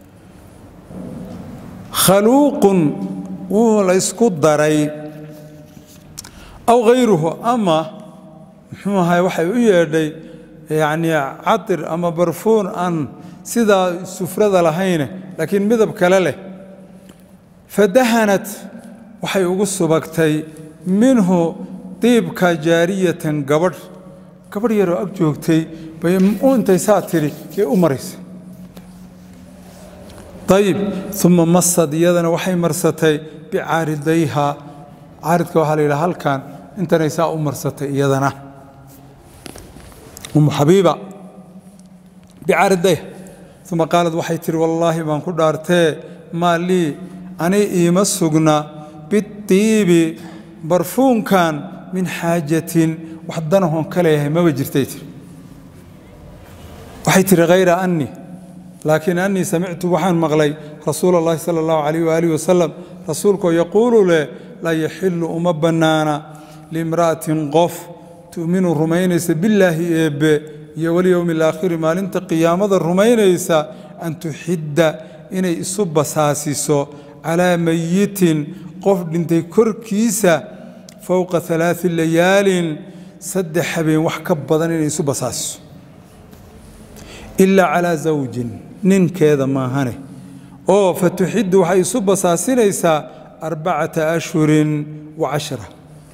خلوق ولا يسكت داري أو غيره أما هاي وحي يدي يعني عطر أما برفون أن سيدا سفرة لهينه لكن مذب كلاله فدهنت وحي أقص بكتي منه طيب كجارية قبر قبر يرو أبجوكتي بيمون تيساتري كي أمريس طيب ثم مصد يدنا وحي مرستي بعارضيها عارضك وحالي لهال كان انت نساء مرستي يدنا أم حبيبة بعارضيها ثم قالت وحي تري والله ما نقول دارتي ما لي أنا إيما سقنا بالطيب برفون كان من حاجة وحدنهم كليه ما بجرتيت وحي تري غير أني لكن أني سمعت وحان مغلي رسول الله صلى الله عليه وآله وسلم رسولك يقول له لا يحل أمبنانا لامرأة قف تؤمن الرمينيس بالله إب واليوم الآخر ما لنت قيامة الرمينيس أن تحد إني إصب ساسيسو على ميت قف بنتي كركيسة فوق ثلاث ليال سد حبين وحكب بدن إني إصب ساسيسو إلا على زوج نين كذا ما هني أو فتحد وحي إصب ساسينيسا أربعة أشهر وعشرة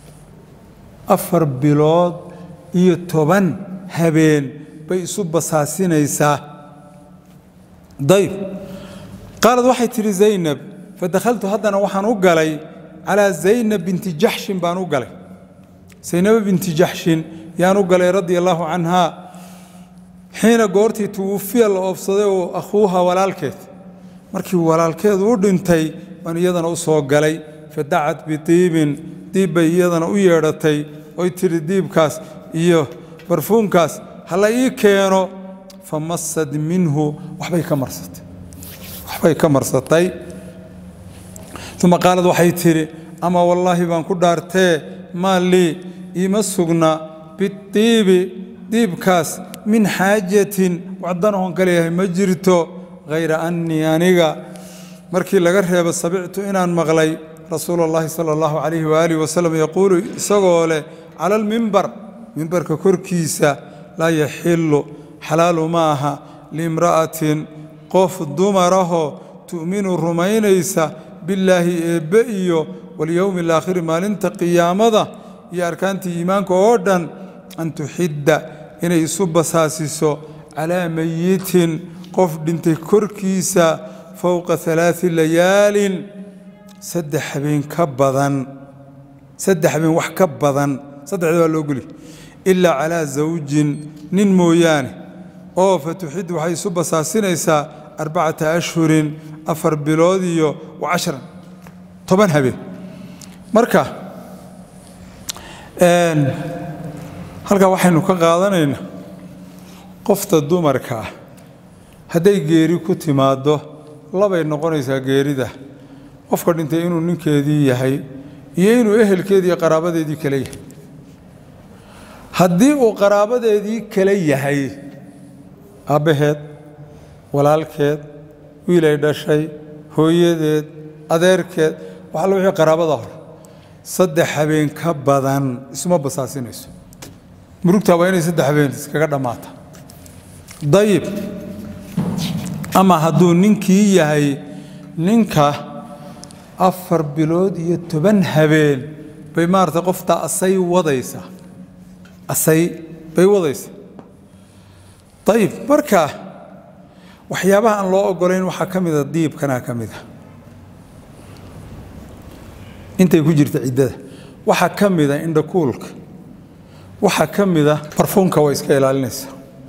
أفر بلاد يتوبن هبين بيصب ساسينيسا ضيف قالت وحي تري زينب فدخلت هذا وحن وقلي على زينب بنت جحش بان وقلي زينب بنت جحش يا وقلي رضي الله عنها حين قورتي توفي الأفصدي وأخوها ولالكيت مركي ولالكيت ودنتي من يدنا وصوقلي فدعت بطيب ديب يدنا ويرتي ويتري ديب كاس إيوه برفون كاس هلا إيه كانوا فمصد منه وحبي كمرصت وحبي كمرصت طيب ثم قالت وحي تري أما والله بان كدارتي ما لي يمسقنا بالطيب ديب كاس من حاجة وعدنهم كليه مجرته غير أني أنيقا مركي لقرها بسبعت إنان مغلي رسول الله صلى الله عليه وآله وسلم يقول سقوله على المنبر منبر ككركيسة لا يحل حلال معها لامرأة قف دمره تؤمن الرمينيسة بالله بئيو واليوم الآخر ما لنت قيامة يا أركانتي إيمانك أوردن أن تحد إن يصب ساسيسو على ميت قف بنت كركيسة فوق ثلاث ليال سد حبين كبضا سد حبين وح كبضا صدع ذا اللي أقولي إلا على زوج نين موياني أو فتحد وحي صب ساسينيسا أربعة أشهر أفر بلوديو وعشرا طبعا هبين مركا ان halka waxaynu ka qaadanayna qofta dumarka haday geeri ku timaado labay noqonaysaa geerida qofka dhintay inuu ninkeedii yahay iyo inuu ehelkeedii qaraabadeedii kale yahay hadii uu qaraabadeedii kale yahay abaheed walaalkeed wiilay dhashay hooyadeed adeerkeed waxa la wixii qaraabada hor saddex habeen ka badan isma basaasinayso مركتها وين يسد حبين كذا دماتا طيب أما هدو نينكي يهي نينكا أفر بلود يتبن حبين بمار تقفتا أسي وضيسا أسي بي وضيسا طيب بركة وحيابها أن الله أقولين وحكم إذا الديب كان حكم إذا أنت يكجر تعيده وحكم إذا عند كولك waxa kamida barfuunka way iska ilaalinaysa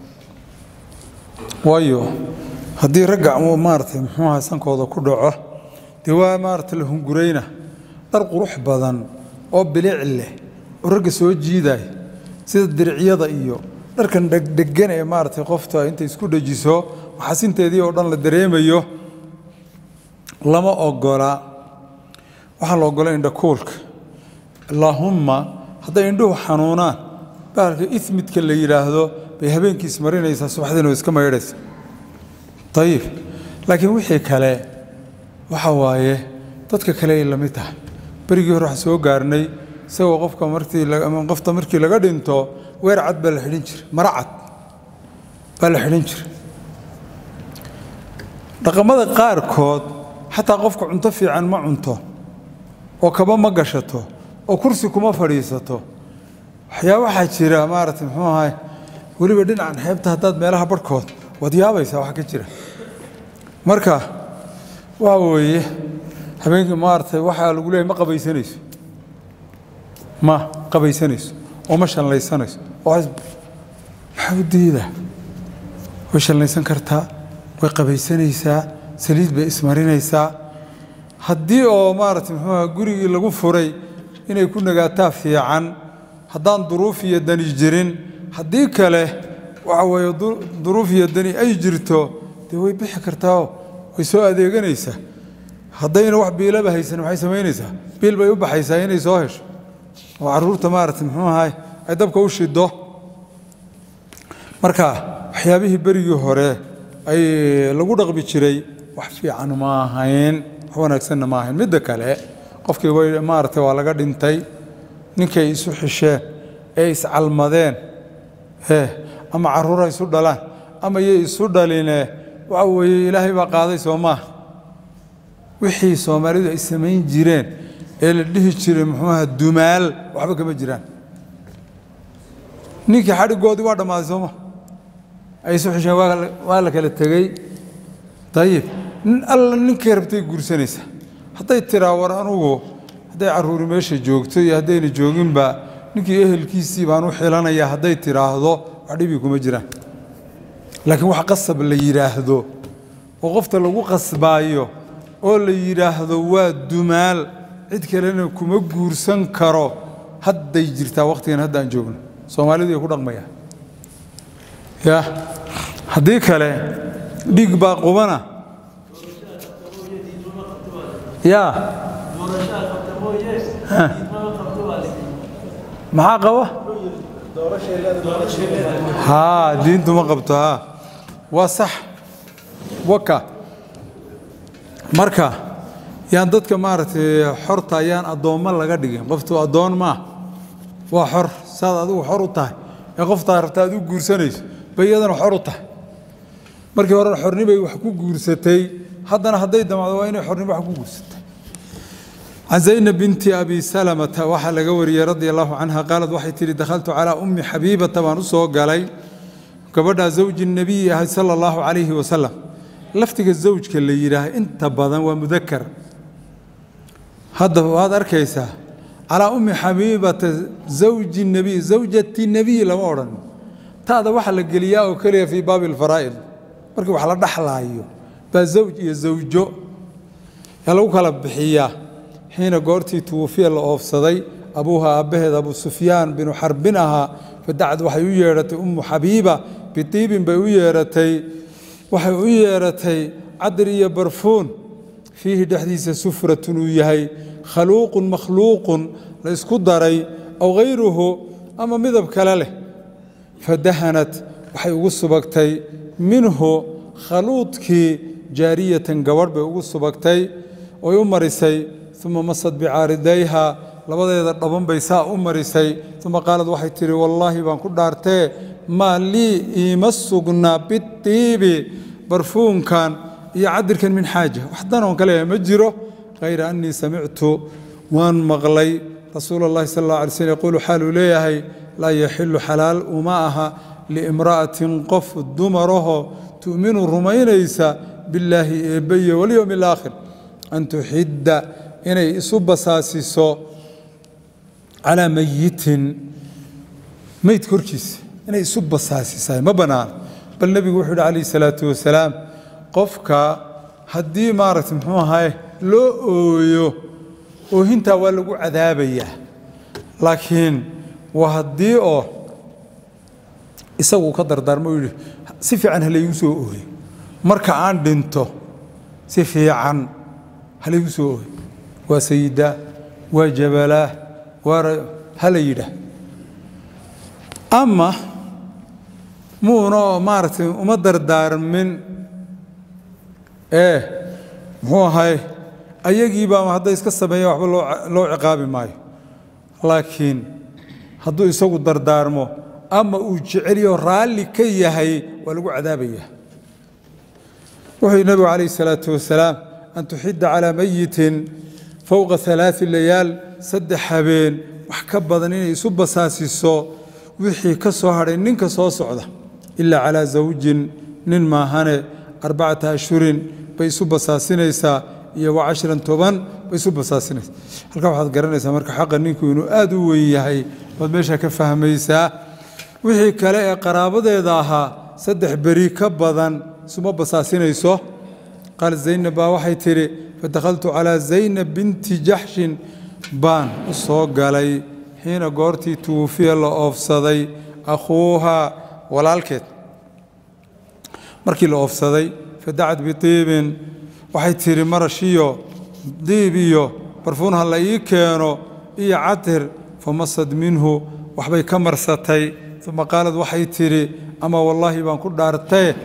waayo hadii ragac uu maartay muxuu ahaa sankooda ku dhaco diwaa maartay la hungureyna dar qurux badan oo bilic leh oo rag soo jiiday sida dirciyada iyo dharkan degdegan ee maartay qofta inta isku dhajiso xasinteedii oo dhan la dareemayo lama ogola waxa la ogolay inda koolka allahumma haday indhuhu xanuunaan بارك إثمت كل يراهدو بيهبين كيس مرينا يساس واحدين ويسكما يرس طيب لكن وحي كلا وحوايه تدك كلا إلا متى بريجي روح سو قارني سو قفك مرتي من قفت مركي لقد انتو وير عد بالحنجر مرعد فالحنجر رقم هذا قار كود حتى قفك عنده في عن ما عنده وكمان ما قشته وكرسيكم ما فريسته حيا واحد شيرا مارت محمود هاي ولي بدين عن حيبتها تاد مالها بركود وديابة يسوي حكي شيرا مركا واوي habeenkii maartay waxa lagu leeyahay ma qabaysanayso ma qabaysanayso oo ma shanlaysanayso oo xawdiida way shanlaysan kartaa way qabaysanaysaa saliid bay ismarinaysaa haddii oo maartay muxuu gurigii lagu furay inay ku nagaataa fiican haddaan duruuf iyo dani jirin haddii kale waxa weeye duruuf iyo dani ay jirto dee way bixi kartaa way soo adeeganaysaa haddayna wax biilaba haysan waxay sameynaysaa biil bay u baxaysaa inay soo hesho oo caruurta maartay muxuu ahay ay dabka u shido marka waxyaabihii berigii hore ay lagu dhaqbi jiray wax fiican ma ahayn wax wanaagsan ma ahayn mid kale qofkii way maartay waa laga dhintay ninkay isu xisheen ee is calmadeen ee ama caruura isu dhalaan ama yey isu dhaline waxa weeye ilaahay baa qaaday Soomaa wixii Soomaalidu ay sameyn jireen ee la dhihi jiray muxuu dumaal waxba kama jiraan ninkii xarigoodii waa dhamaaday Sooma ay soo xisheen waa la kala tagay tayib alla ninkii rabtay guursanaysa haday tiraa war anugu haday caruuri meesha joogto iyo hadayna jooginba ninkii ehelkiisii baan u xilanaya haday tiraahdo wax dhibi kuma jiraan laakiin wax qasab la yiraahdo oo qofta lagu qasbaayo oo la yiraahdo waa dumaal cid kalena kuma guursan karo hadday jirtaa waqtigan hadda aan joogno Soomaalidu ay ku dhaqmayaan ya hadii kale dhig baa qubana ya maxaa qaba ha diintu ma qabto ha waa sax waka marka yaan dadka maartay xorta ayaan adooma laga dhigin qoftu adoon ma waa xor saad adigu xor u tahay ee qofta rabtaa adigu guursanayso bayadana xor u tahay markii hore xornimay wax ku guursatay haddana haday damacdo waa inay xornimo wax ku guursatay Zainab binti Abi Salama waxa laga wariyay radiyallahu anha qaalad waxay tiri dakhaltu ala ummi Habiba tabaan u soo galay gabadha zawji nabiy sallallahu alayhi wa sallam laftiga zawjka la yiraahdo inta badan waa mudakkar hadda waad arkaysaa ala ummi Habibata zawji nabiy zawjati nabiy lama oran taada waxa la galiyaa oo kaliya fi baab al-faraa'id marka wax la dhaxlaayo ba zawj iyo zawjo lagu kala bixiyaa حين قرتي توفي الأوفصدي أبوها أبهد أبو سفيان بن حربنها فدعت وحيويرة أم حبيبة بطيب بيويرتي وحيويرتي عدري برفون فيه دحديث سفرة ويهي خلوق مخلوق ليس قدري أو غيره أما مذب كلاله فدهنت وحيوص بكتي منه خلوطك جارية قور بيوص بكتي ويمرسي ثم مصت بعارديها لبديد دبن بيساء أمرسي ثم قالت waxay tiri wallahi baan ku dhaartay ma li imasugna bitibi barfuunkan iyo cadirkan min xaaja waxdan oo kale ma jiro غير اني سمعت وان مغلي رسول الله صلى الله عليه وسلم يقول حال ليهي لا يحل حلال وماها لامراه قف دمره تؤمن رمينيسا بالله بي واليوم الاخر ان تحد inay isu basaasiso ala mayitin mayt korkiis inay isu basaasisay ma banaan bal nabigu wuxuu yiri salaatu wasalaam qofka hadii maaragtay muxuu ahay loo ooyo oo hinta waa lagu cadaabaya laakiin waa hadii oo isagu ka dardaarmo yiri si fiican haleeyu soo ooyo marka aan dhinto si fiican haleeyu soo ooyo وسيدة وجبلة وهليدة أما مو نوع مارت ومدر دار من إيه هو هاي أيجي بقى ما هذا يسكت بيا وحب لو لو عقاب ماي لكن هذا يسوق در دار مو أما وجعلي رالي كي هي ولو عذابيه وحي النبي عليه الصلاة والسلام أن تحد على ميت فوق ثلاث ليال سد حبين وحكب ذنين يسب ساسي الصو وحي كسوهر ننك صو صعدة إلا على زوج نن ما هن أربعة أشهر بيسب ساسينيسا يو عشرا توبان بيسب ساسينيسا هلك واحد قرنيسا مرك حق نينكو ينو آدو ويهي ودميشا كفهميسا وحي كلاء قرابة داها سدح بري كبضان سما بساسينيسو قال زينب waxay tiri فدخلت على زينب بنت جحش بان soo galay حين goortii توفي la oofsaday أخوها walaalkeed markii la oofsaday فدعت بطيب waxay tiri marashiyo diibiyo barfuunha la ii keeno iyo catir فمصد منه waxbay ka marsatay ثم قالت waxay tiri ama wallahi baan ku dhaartay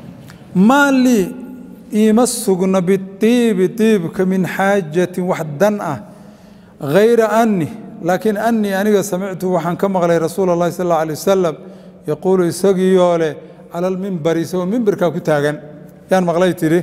ما لي يمسكنا بالطيب طيب من حاجة وحدنا غير أني لكن أني أنا سمعت وحن كما قال رسول الله صلى الله عليه وسلم يقول يسقي على المنبر يسوي منبر كاكتاغن يعني مغليتي لي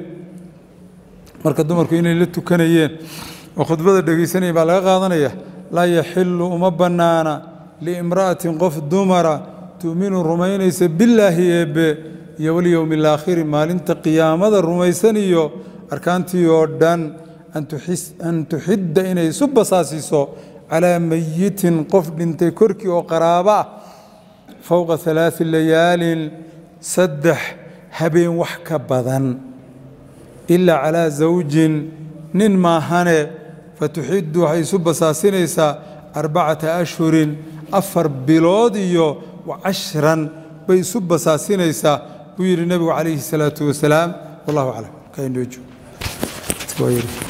marka dumarku inay la tukanayeen oo khudbada dhageysanay baa laga qaadanaya la yahillu uma banaana li imra'atin qof dumara tu'minu rumaynaysa billahi ebe iyo wal yawmil aakhir maalinta qiyaamada rumaysaniyo arkaantii oo dhan an tuhis an tuhidda inay subasaasiso ala mayitin qof dhintay korkii oo qaraaba fawqa thalath layaalin saddex habeen wax ka badan إلا على زوج نن ما هنه فتحد حيث بساسينيسا أربعة أشهر أفر بلوديو وعشرا بيسب بساسينيسا وير النبي عليه الصلاة والسلام والله أعلم كاين وجه